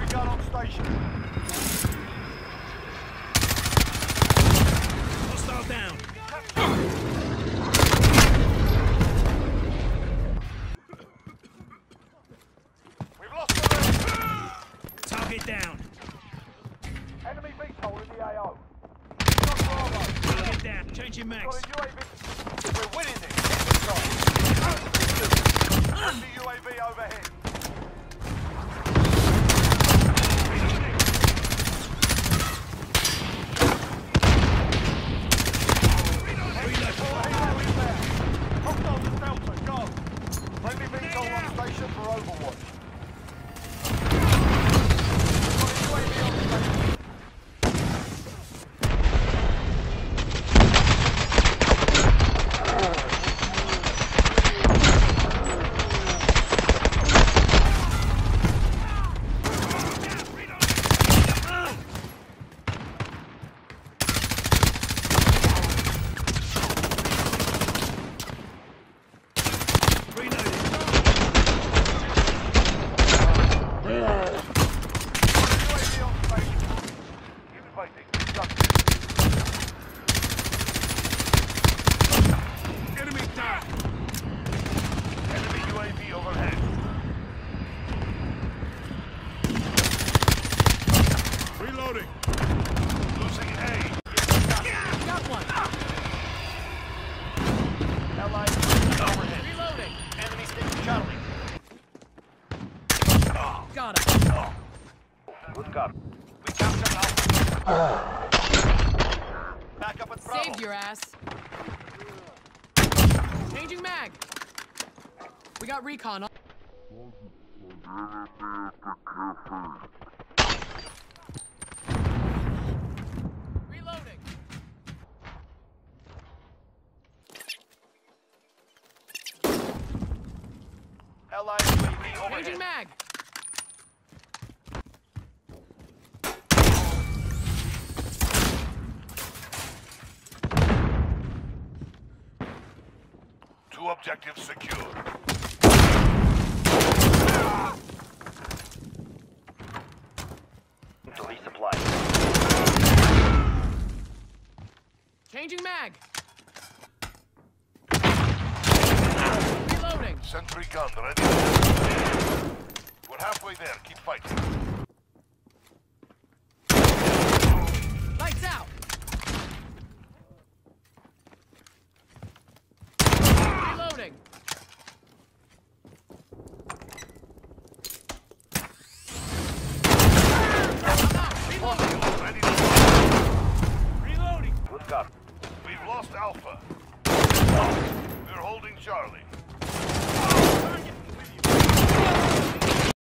gun on station. Hostile down. We've lost the lead. Target down. Enemy VTOL in the AO. Got Bravo. Target down. Changing Got mags. a UAV. We're winning this. Enemy UAV overhead. Hostile to Delta, go. Friendly VTOL on station for Overwatch. Got a UAV on station. Reloading. Losing A. Got one. Allied overhead. Reloading. Enemy station Charlie. Got him. Good gun. We captured Alpha. Back up at Bravo. Saved your ass. Changing mag. We got recon on. Reloading. Allied UAV overhead. Changing mag. Two objectives secured. To resupply. Changing mag. Reloading. Sentry gun ready. We're halfway there. Keep fighting.